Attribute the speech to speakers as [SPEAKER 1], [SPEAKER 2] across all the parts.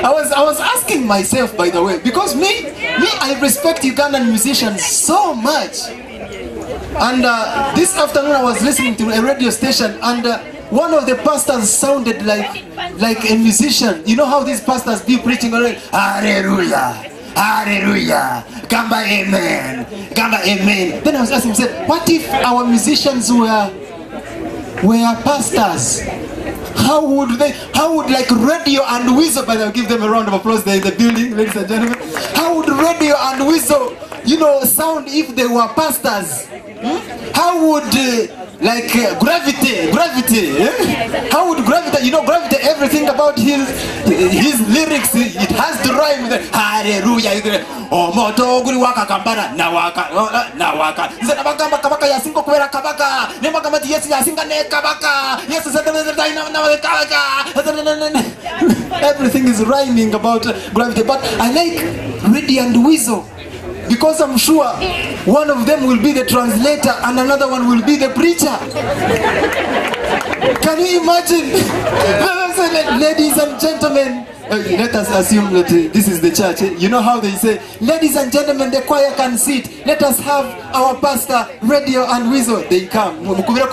[SPEAKER 1] I was asking myself, by the way, because me, I respect Ugandan musicians so much. And this afternoon I was listening to a radio station, and one of the pastors sounded like a musician. You know how these pastors be preaching already? Hallelujah, hallelujah, Gamba amen, Gamba amen. Then I was asking myself, what if our musicians were pastors? How would like Radio and Weasel, by the way, give them a round of applause there in the building, ladies and gentlemen. How would Radio and Weasel, you know, sound if they were pastors? How would like Gravity, how would Gravity, you know, Gravity, everything about his lyrics, it has to rhyme with hallelujah. Oh moto guri waka kambara na waka nze nabagamba kabaka yasinga kubera kabaka nemagamba ati yesu yasinga ne kabaka yesu na kabaka. Everything is rhyming about Gravity, but I like Reddy and Weasel, because I'm sure one of them will be the translator and another one will be the preacher. Can you imagine? Ladies and gentlemen, let us assume that this is the church. You know how they say, ladies and gentlemen, the choir can sit. Let us have our pastor, Radio and Weasel. They come.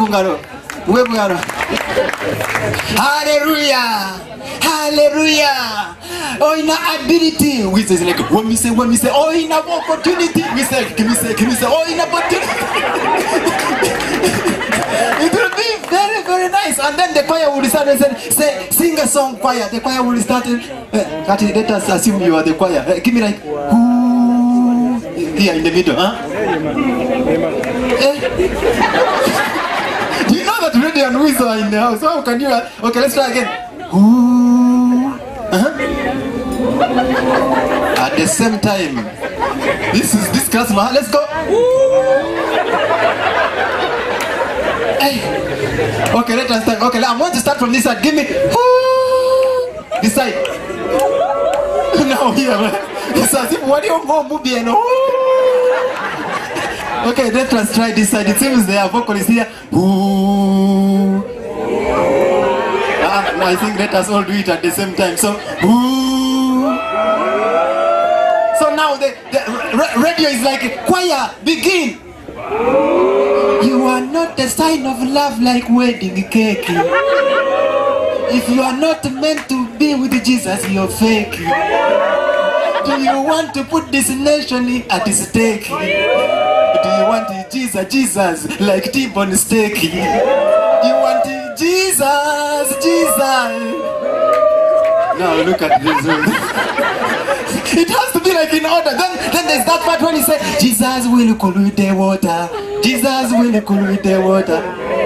[SPEAKER 1] Hallelujah. Hallelujah. Oh, in ability. We say like when we say, oh, in opportunity. We say, can we say, oh, in opportunity. It will be very, very nice. And then the choir will start and say, sing a song, choir. The choir will start. Let us assume you are the choir. Give me like, ooh, here in the middle, huh? Do you know that Radio and Weasel are in the house? How can you? Okay, let's try again. Ooh. At the same time, this class, let's go. Hey. Okay, let us start. Okay, I want to start from this side. Give me this side. Now here, it's as if what you go movie and okay, let us try this side. It seems their vocalist here. Ooh. I think let us all do it at the same time. So, ooh. So now the radio is like choir. Begin. You are not the sign of love like wedding cake. If you are not meant to be with Jesus, you're fake. Do you want to put this nation at stake? Do you want Jesus like T-bone steak? You want Jesus. Now look at this. It has to be like in order. Then there's that part when he said, Jesus will cool with the water. Jesus will cool with the water.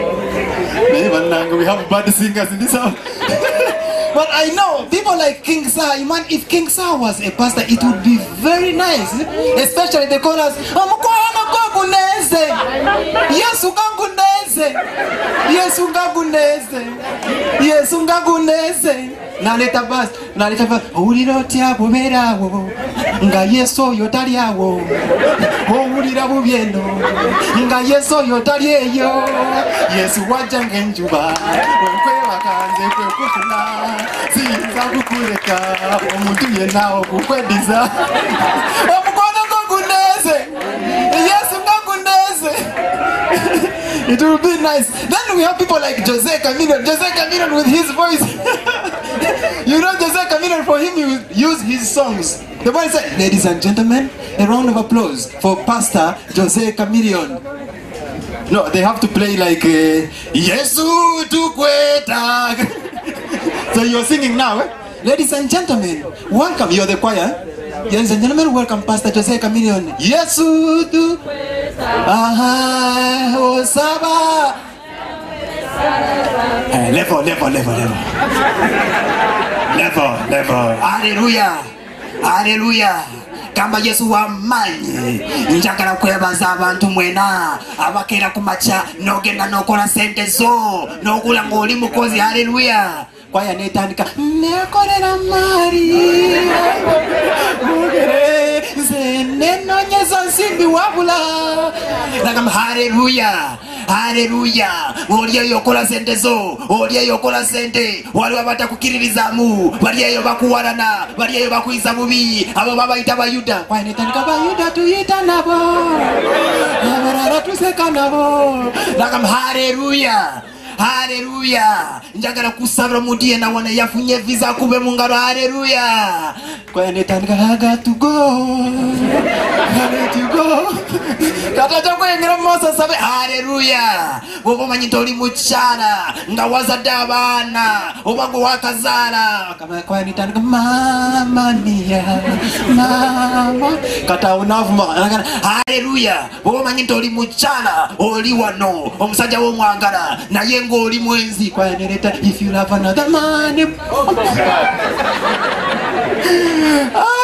[SPEAKER 1] We have bad singers in this house. But I know people like King Sa. Man, if King Sa was a pastor, it would be very nice. Especially the chorus. Yes, naleta bas ulirotya buberawo nga yeso yotaliawo owulira bubyeno nga yeso yotalieyo yesu wajja ng'enjuba okwebakanze kwekufuna siyinza kukuleka omuntu yenna okukwediza omukono gwo guneze yesu nga guneze. It will be nice. Then we have people like Jose Camino with his voice. You know Jose Camino, for him he will use his songs. The boy said, ladies and gentlemen, a round of applause for Pastor Jose Chameleon. No, they have to play like Yesu tukweta. So you're singing now, eh? Ladies and gentlemen, welcome. You're the choir. Ladies and gentlemen, welcome Pastor Jose Chameleon. Yesu tukweta. Aha, Osaba. Level. Hallelujah. Kamba Yesu wamanye njagala kwebaza abantu mwena abakera kumacha nogenda nokola sente zo nokula ngoli mukozi. Hallelujah. Kwaya netandika nekolera mari nze nenonyeza nsimbi wabula nagamba haleluya haleluya oliyeyo okola sente zo oliyeyo okola sente waliwo abatakukiririzamu baliyeyo bakuwalana baliyeyo bakuyisa bubi abo babayita bayuda kwanetandika bayuda tuyita nabo abalala tuseka nabo nagamba haleluya haleluya njagala kusabira omuntu yena wana yafunye visa kube mu ngalo haleluya kwanetandika I got to go kataja kwengera mosa sabe haleluya wobo manyito oli muchana nga wazadde abaana obango wakazala kama kwanetandika mama niya mama kata unavuma haleluya wobo manyito oli muchana oli wano omusajja wo mwagala naye ngoli mwenzi kwaneleta if you love another man